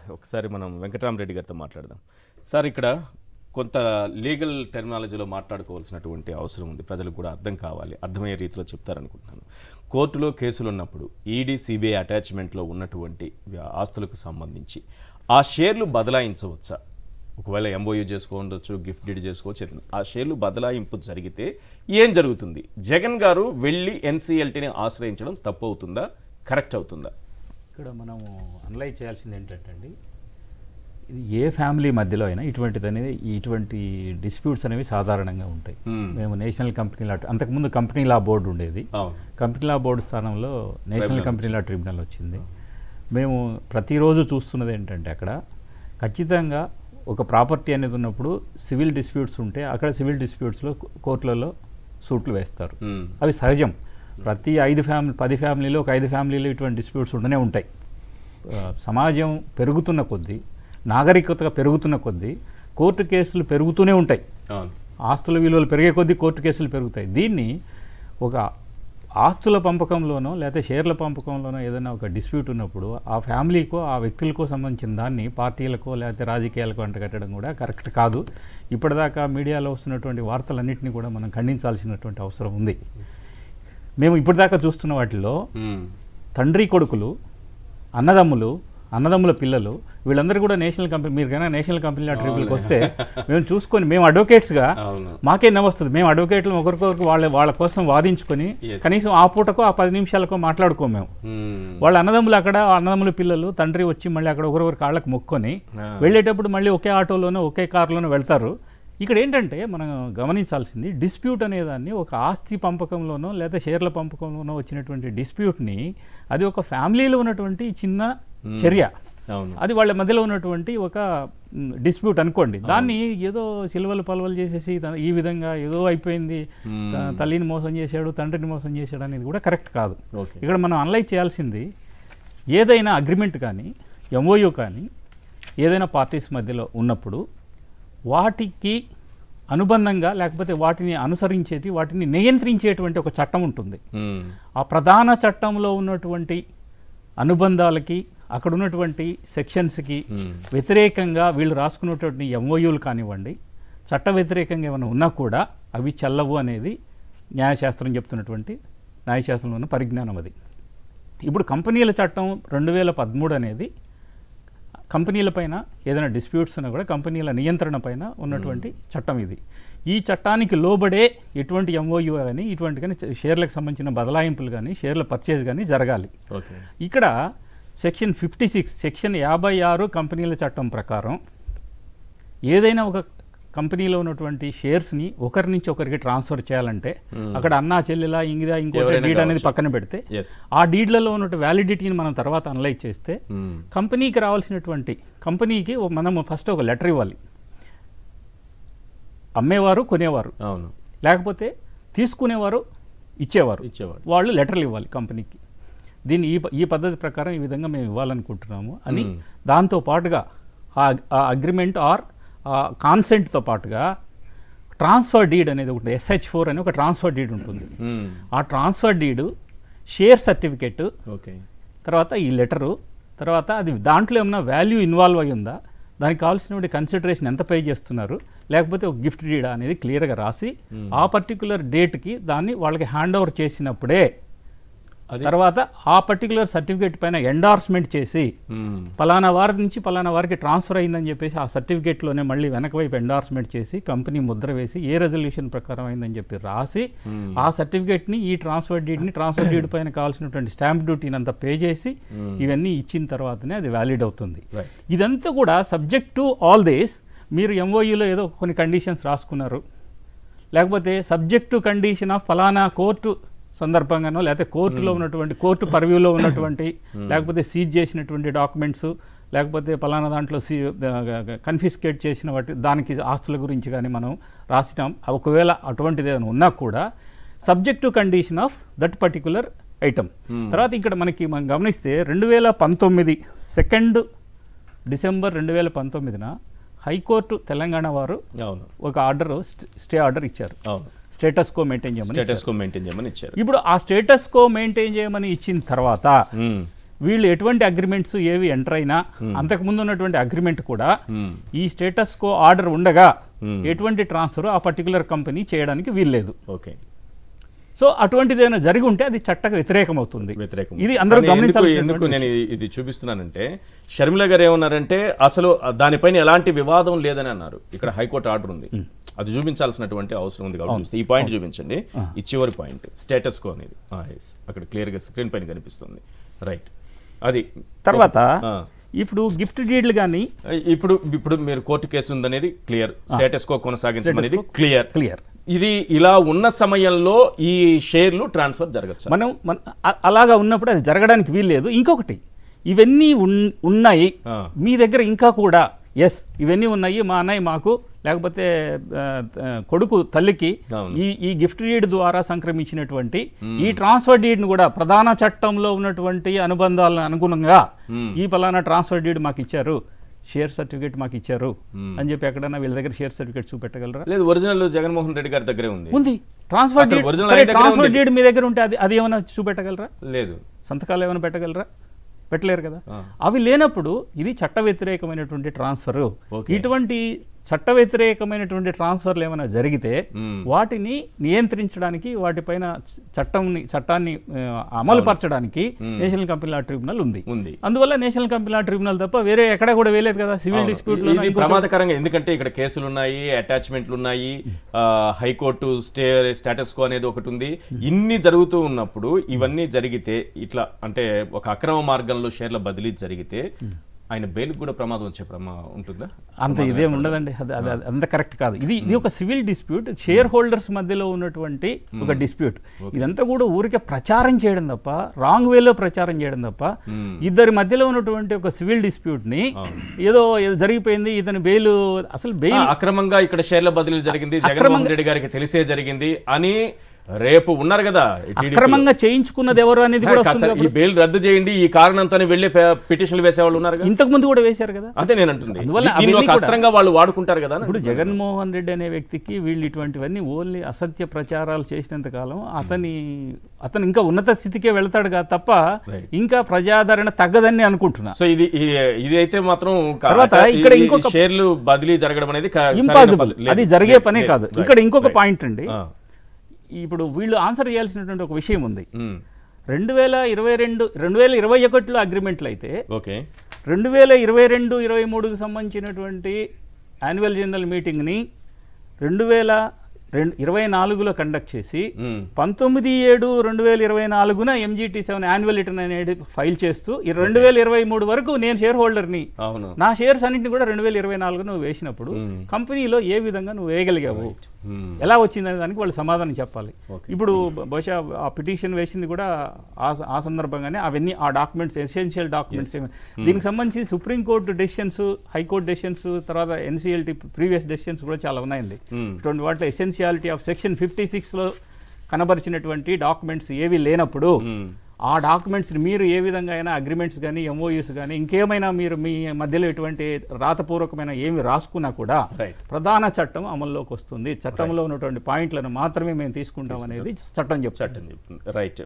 ఒకసారి మనం వెంకటరామ్ రెడ్డి గారితో మాట్లాడదాం. సార్, ఇక్కడ కొంత లీగల్ టెర్మినాలజీలో మాట్లాడుకోవాల్సినటువంటి అవసరం ఉంది, ప్రజలకు కూడా అర్థం కావాలి, అర్థమయ్యే రీతిలో చెప్తారనుకుంటున్నాను. కోర్టులో కేసులు ఉన్నప్పుడు ఈడీ సిబిఐ అటాచ్మెంట్లో ఉన్నటువంటి ఆస్తులకు సంబంధించి ఆ షేర్లు బదలాయించవచ్చా? ఒకవేళ ఎంఓయూ చేసుకోవచ్చు, గిఫ్ట్ డీడ్ చేసుకోవచ్చు, ఆ షేర్లు బదలాయింపు జరిగితే ఏం జరుగుతుంది? జగన్ గారు వెళ్ళి ఎన్సీఎల్టీని ఆశ్రయించడం తప్పు అవుతుందా, కరెక్ట్ అవుతుందా? ఇక్కడ మనము అనలైజ్ చేయాల్సింది ఏంటంటే అండి, ఇది ఏ ఫ్యామిలీ మధ్యలో అయినా ఇటువంటి డిస్ప్యూట్స్ అనేవి సాధారణంగా ఉంటాయి. మేము నేషనల్ కంపెనీ లా, అంతకుముందు కంపెనీ లా బోర్డు ఉండేది, కంపెనీ లా బోర్డు స్థానంలో నేషనల్ కంపెనీ లా ట్రిబ్యునల్ వచ్చింది. మేము ప్రతిరోజు చూస్తున్నది ఏంటంటే, అక్కడ ఖచ్చితంగా ఒక ప్రాపర్టీ అనేది ఉన్నప్పుడు సివిల్ డిస్ప్యూట్స్ ఉంటే అక్కడ సివిల్ డిస్ప్యూట్స్లో కోర్టులలో సూట్లు వేస్తారు. అవి సహజం. ప్రతి 10 ఫ్యామిలీలో ఒక 5 ఫ్యామిలీలో ఇటువంటి డిస్ప్యూట్స్ ఉండనే ఉంటాయి. సమాజం పెరుగుతున్న కొద్దీ, నాగరికత పెరుగుతున్న కొద్దీ కోర్టు కేసులు పెరుగుతూనే ఉంటాయి. ఆస్తుల విలువలు పెరిగే కొద్దీ కోర్టు కేసులు పెరుగుతాయి. దీన్ని ఒక ఆస్తుల పంపకంలోనో లేకపోతే షేర్ల పంపకంలోనో ఏదైనా ఒక డిస్ప్యూట్ ఉన్నప్పుడు ఆ ఫ్యామిలీకో ఆ వ్యక్తులకో సంబంధించిన దాన్ని పార్టీలకో లేకపోతే రాజకీయాలకో అంటగట్టడం కూడా కరెక్ట్ కాదు. ఇప్పటిదాకా మీడియాలో వస్తున్నటువంటి వార్తలన్నింటినీ కూడా మనం ఖండించాల్సినటువంటి అవసరం ఉంది. మేము ఇప్పటిదాకా చూస్తున్న వాటిల్లో తండ్రి కొడుకులు, అన్నదమ్ముల పిల్లలు, వీళ్ళందరూ కూడా నేషనల్ కంపెనీ, మీరు కన్నా నేషనల్ కంపెనీలో ట్రిబ్యునల్కి వస్తే మేము చూసుకొని, మేము అడ్వకేట్స్గా మాకే నవ్వొస్తుంది. మేము అడ్వకేట్లు ఒకరికొకరికి వాళ్ళ కోసం వాదించుకొని కనీసం ఆ పూటకో ఆ 10 నిమిషాలకో మాట్లాడుకోము. మేము వాళ్ళ అన్నదమ్ముల పిల్లలు తండ్రి వచ్చి మళ్ళీ అక్కడ ఒకరొకరి కాళ్ళకు మొక్కొని వెళ్ళేటప్పుడు మళ్ళీ ఒకే ఆటోలోనో ఒకే కారులోనో వెళ్తారు. ఇక్కడ ఏంటంటే మనం గమనించాల్సింది, డిస్ప్యూట్ అనేదాన్ని ఒక ఆస్తి పంపకంలోనో లేదా షేర్ల పంపకంలోనో వచ్చినటువంటి డిస్ప్యూట్ని అది ఒక ఫ్యామిలీలో ఉన్నటువంటి చిన్న చర్య, అది వాళ్ళ మధ్యలో ఉన్నటువంటి ఒక డిస్ప్యూట్ అనుకోండి. దాన్ని ఏదో సిల్వలు పలవలు చేసేసి ఈ విధంగా ఏదో అయిపోయింది, తల్లిని మోసం చేశాడు, తండ్రిని మోసం చేశాడు అనేది కూడా కరెక్ట్ కాదు. ఇక్కడ మనం అనలైజ్ చేయాల్సింది, ఏదైనా అగ్రిమెంట్ కానీ ఎంఓయూ కానీ ఏదైనా పార్టీస్ మధ్యలో ఉన్నప్పుడు వాటికి అనుబంధంగా లేకపోతే వాటిని అనుసరించేటి, వాటిని నియంత్రించేటువంటి ఒక చట్టం ఉంటుంది. ఆ ప్రధాన చట్టంలో ఉన్నటువంటి అనుబంధాలకి, అక్కడ ఉన్నటువంటి సెక్షన్స్కి వ్యతిరేకంగా వీళ్ళు రాసుకున్నటువంటి ఎంఓయూలు కానివ్వండి, చట్ట వ్యతిరేకంగా ఏమైనా ఉన్నా కూడా అవి చెల్లవు అనేది న్యాయశాస్త్రం చెప్తున్నటువంటి, న్యాయశాస్త్రంలో ఉన్న పరిజ్ఞానం అది. ఇప్పుడు కంపెనీల చట్టం 2013 అనేది కంపెనీలపైన ఏదైనా డిస్ప్యూట్స్ ఉన్నా కూడా కంపెనీల నియంత్రణ పైన ఉన్నటువంటి చట్టం ఇది. ఈ చట్టానికి లోబడే ఎటువంటి ఎంఓయూ కానీ ఇటువంటి కానీ షేర్లకు సంబంధించిన బదలాయింపులు కానీ షేర్ల పర్చేజ్ కానీ జరగాలి. ఇక్కడ సెక్షన్ 56, సెక్షన్ 56 కంపెనీల చట్టం ప్రకారం ఏదైనా ఒక కంపెనీలో ఉన్నటువంటి షేర్స్ని ఒకరి నుంచి ఒకరికి ట్రాన్స్ఫర్ చేయాలంటే అక్కడ అన్నా చెల్లెలా ఇంగిదా ఇంకోటి డీడ్ అనేది పక్కన పెడితే ఆ డీడ్లలో ఉన్న వ్యాలిడిటీని మనం తర్వాత అనలైజ్ చేస్తే కంపెనీకి రావాల్సినటువంటి, కంపెనీకి మనం ఫస్ట్ ఒక లెటర్ ఇవ్వాలి. అమ్మేవారు కొనేవారు, లేకపోతే తీసుకునేవారు ఇచ్చేవారు, వాళ్ళు లెటర్లు ఇవ్వాలి కంపెనీకి. దీన్ని ఈ పద్ధతి ప్రకారం ఈ విధంగా మేము ఇవ్వాలనుకుంటున్నాము అని దాంతో పాటుగా ఆ అగ్రిమెంట్ ఆర్ కాన్సెంట్తో పాటుగా ట్రాన్స్ఫర్ డీడ్ అనేది ఒకటి, SH4 అని ఒక ట్రాన్స్ఫర్ డీడ్ ఉంటుంది. ఆ ట్రాన్స్ఫర్ డీడు, షేర్ సర్టిఫికెట్, తర్వాత ఈ లెటరు, తర్వాత అది దాంట్లో ఏమన్నా వాల్యూ ఇన్వాల్వ్ అయ్యి ఉందా, దానికి కావాల్సినటువంటి కన్సిడరేషన్ ఎంత పే చేస్తున్నారు, లేకపోతే ఒక గిఫ్ట్ డీడ్ అనేది క్లియర్గా రాసి ఆ పర్టికులర్ డేట్కి దాన్ని వాళ్ళకి హ్యాండ్ ఓవర్ చేసినప్పుడే తర్వాత ఆ పర్టికులర్ సర్టిఫికేట్ పైన ఎండార్స్మెంట్ చేసి పలానా వారి నుంచి పలానా వారికి ట్రాన్స్ఫర్ అయిందని చెప్పేసి ఆ సర్టిఫికేట్లోనే మళ్ళీ వెనక వైపు ఎండార్స్మెంట్ చేసి కంపెనీ ముద్ర వేసి ఏ రెజల్యూషన్ ప్రకారం అయిందని చెప్పి రాసి ఆ సర్టిఫికేట్ని ఈ ట్రాన్స్ఫర్ డీడ్ పైన కావాల్సినటువంటి స్టాంప్ డ్యూటీని అంతా పే చేసి ఇవన్నీ ఇచ్చిన తర్వాతనే అది వ్యాలిడ్ అవుతుంది. ఇదంతా కూడా సబ్జెక్ట్ టు ఆల్ దిస్. మీరు ఎంఓయూలో ఏదో కొన్ని కండిషన్స్ రాసుకున్నారు, లేకపోతే సబ్జెక్ట్ టు కండిషన్ ఆఫ్ ఫలానా కోర్టు సందర్భంగానో లేకపోతే కోర్టులో ఉన్నటువంటి కోర్టు పర్వ్యూలో ఉన్నటువంటి లేకపోతే సీజ్ చేసినటువంటి డాక్యుమెంట్స్ లేకపోతే పలానా దాంట్లో కన్ఫిస్కేట్ చేసిన వాటి దానికి ఆస్తుల గురించి కానీ మనం రాసినాం. ఒకవేళ అటువంటిది ఏదైనా ఉన్నా కూడా subject to condition of that particular item. తర్వాత ఇక్కడ మనం గమనిస్తే 2019 2 డిసెంబర్ 2019న హైకోర్టు తెలంగాణ వారు ఒక ఆర్డర్, స్టే ఆర్డర్ ఇచ్చారు. స్టేటస్ కో మెయింటైన్ చేయమని ఇచ్చారు. ఇప్పుడు ఆ స్టేటస్ కో మెయింటైన్ చేయమని ఇచ్చిన తర్వాత వీళ్ళు ఎటువంటి అగ్రిమెంట్స్ ఏవి ఎంటర్ అయినా అంతకుముందు ఉన్నటువంటి అగ్రిమెంట్ కూడా ఈ స్టేటస్ కో ఆర్డర్ ఉండగా ఎటువంటి ట్రాన్స్ఫర్ ఆ పర్టికులర్ కంపెనీ చేయడానికి వీల్లేదు. ఓకే. సో అటువంటిది ఏమైనా జరిగి ఉంటే అది చట్టకు వ్యతిరేకం అవుతుంది. ఇది అందరూ గమనించాలి. ఎందుకు నేను ఇది చూపిస్తున్నానంటే షర్మిల గారు ఏమన్నారంటే అసలు దానిపైన ఎలాంటి వివాదం లేదని అన్నారు. ఇక్కడ హైకోర్టు ఆర్డర్ ఉంది, అది చూపించాల్సినటువంటి అవసరం ఉంది కాబట్టి ఈ పాయింట్ చూపించండి. ఈ చివరి పాయింట్ స్టేటస్ కో అనేది అక్కడ క్లియర్గా స్క్రీన్ పైన కనిపిస్తుంది. రైట్. అది తర్వాత ఇప్పుడు గిఫ్ట్ డీడ్లు కానీ ఇప్పుడు మీరు కోర్టు కేసు ఉందనేది క్లియర్, స్టేటస్ కో కొనసాగించమనేది క్లియర్. ఇది ఇలా ఉన్న సమయంలో ఈ షేర్లు ట్రాన్స్ఫర్ జరగచ్చు. మనం అలాగా ఉన్నప్పుడు అది జరగడానికి వీల్లేదు. ఇంకొకటి, ఇవన్నీ ఉన్నాయి మీ దగ్గర ఇంకా కూడా, ఎస్ ఇవన్నీ ఉన్నాయి, మా అన్నయ్య మాకు లేకపోతే కొడుకు తల్లికి ఈ గిఫ్ట్ డీడ్ ద్వారా సంక్రమించినటువంటి ఈ ట్రాన్స్ఫర్ డీడ్ను కూడా ప్రధాన చట్టంలో ఉన్నటువంటి అనుబంధాలను అనుగుణంగా ఈ పలానా ట్రాన్స్ఫర్ డీడ్ మాకు ఇచ్చారు, షేర్ సర్టిఫికేట్ మాకు ఇచ్చారు అని చెప్పి ఎక్కడన్నా వీళ్ళ దగ్గర షేర్ సర్టిఫికేట్ చూపెట్టగలరా? లేదు, ఒరిజినల్ జగన్మోహన్ రెడ్డి గారి దగ్గరే ఉంది. ట్రాన్స్ఫర్ డీడ్ మీ దగ్గర ఉంటే అది ఏమైనా చూపెట్టగలరా? లేదు. సంతకాలు ఏమైనా పెట్టగలరా? పెట్టలేరు కదా. అవి లేనప్పుడు ఇది చట్ట వ్యతిరేకమైనటువంటి ట్రాన్స్ఫర్. ఇటువంటి చట్ట వ్యతిరేకమైనటువంటి ట్రాన్స్ఫర్లు ఏమైనా జరిగితే వాటిని నియంత్రించడానికి, వాటిపైన చట్టాన్ని అమలు పరచడానికి నేషనల్ కంపెనీ లా ట్రిబ్యునల్ ఉంది. అందువల్ల నేషనల్ కంపెనీ లా ట్రిబ్యునల్ తప్ప వేరే ఎక్కడ కూడా వేయలేదు కదా సివిల్ డిస్ప్యూట్. ఇది ప్రమాదకరంగా, ఎందుకంటే ఇక్కడ కేసులు ఉన్నాయి, అటాచ్మెంట్లు ఉన్నాయి, హైకోర్టు స్టేటస్ కో అనేది ఒకటి ఉంది. ఇన్ని జరుగుతూ ఉన్నప్పుడు ఇవన్నీ జరిగితే, ఇట్లా అంటే ఒక అక్రమ మార్గంలో షేర్ల బదిలీ జరిగితే ఆయన బెయిల్ కూడా ప్రమాదం వచ్చే ఉంటుందా? అంత ఇదేం ఉండదండి, అంత కరెక్ట్ కాదు. ఇది ఒక సివిల్ డిస్ప్యూట్, షేర్ హోల్డర్స్ మధ్యలో ఉన్నటువంటి ఒక డిస్ప్యూట్. ఇదంతా కూడా ఊరికే ప్రచారం చేయడం తప్ప, రాంగ్ వేలో ప్రచారం చేయడం తప్ప, ఇద్దరి మధ్యలో ఉన్నటువంటి ఒక సివిల్ డిస్ప్యూట్ ని ఏదో జరిగిపోయింది, ఇతని బెయిల్ అసలు బెయిల్ అక్రమంగా ఇక్కడ షేర్ల బదిలీ జరిగింది, జగన్మోహన్ రెడ్డి గారికి తెలిసే జరిగింది అని రేపు ఉన్నారు కదా, అక్రమంగా చేయించుకున్నది ఎవరు అనేది కూడా ఈ బెయిల్ రద్దు చేయండి ఈ కారణంతో వెళ్ళి పిటిషన్లు వేసేవాళ్ళు ఉన్నారు, ఇంతకు ముందు కూడా వేశారు కదా. అదే నేను అంటుంది, అస్త్రంగా వాళ్ళు వాడుకుంటారు కదా. ఇప్పుడు జగన్మోహన్ రెడ్డి అనే వ్యక్తికి వీళ్ళు ఇటువంటివన్నీ ఓన్లీ అసత్య ప్రచారాలు చేసినంత కాలం అతను ఇంకా ఉన్నత స్థితికే వెళ్తాడు కదా తప్ప ఇంకా ప్రజాదరణ తగ్గదని అనుకుంటున్నా. సో ఇది అయితే మాత్రం ఇక్కడ ఇంకొక షేర్లు బదిలీ జరగడం అనేది ఇంపాసిబుల్, అది జరిగే పనే కాదు. ఇక్కడ ఇంకొక పాయింట్ అండి, ఇప్పుడు వీళ్ళు ఆన్సర్ చేయాల్సినటువంటి ఒక విషయం ఉంది. 2021లో అగ్రిమెంట్లు అయితే 2022-23కి సంబంధించినటువంటి యాన్యువల్ జనరల్ మీటింగ్ని 2024లో కండక్ట్ చేసి 19/7/2024 MGT7 యాన్యువల్ రిటర్న్ అనేది ఫైల్ చేస్తూ 2023 వరకు నేను షేర్ హోల్డర్ని, నా షేర్స్ అన్నింటినీ కూడా 2024 నువ్వు వేసినప్పుడు కంపెనీలో ఏ విధంగా నువ్వు వేయగలిగావు, ఎలా వచ్చిందనే దానికి వాళ్ళు సమాధానం చెప్పాలి. ఇప్పుడు బహుశా ఆ పిటిషన్ వేసింది కూడా ఆ సందర్భంగానే అవన్నీ ఆ డాక్యుమెంట్స్, ఎసెన్షియల్ డాక్యుమెంట్స్, దీనికి సంబంధించి సుప్రీంకోర్టు డెసిషన్స్, హైకోర్టు డెసిషన్స్, తర్వాత NCLT ప్రీవియస్ డెసిషన్స్ కూడా చాలా ఉన్నాయండి. ఇటువంటి వాటిలో ఎసెన్షియాలిటీ ఆఫ్ సెక్షన్ 56లో కనబరిచినటువంటి డాక్యుమెంట్స్ ఏవి లేనప్పుడు ఆ డాక్యుమెంట్స్ని మీరు ఏ విధంగా అయినా అగ్రిమెంట్స్ కానీ MOUs కానీ ఇంకేమైనా మీరు మీ మధ్యలో ఎటువంటి రాతపూర్వకమైన ఏమి రాసుకున్నా కూడా ప్రధాన చట్టం అమల్లోకి వస్తుంది. చట్టంలో ఉన్నటువంటి పాయింట్లను మాత్రమే మేము తీసుకుంటాం అనేది చట్టం చెప్తుంది. రైట్.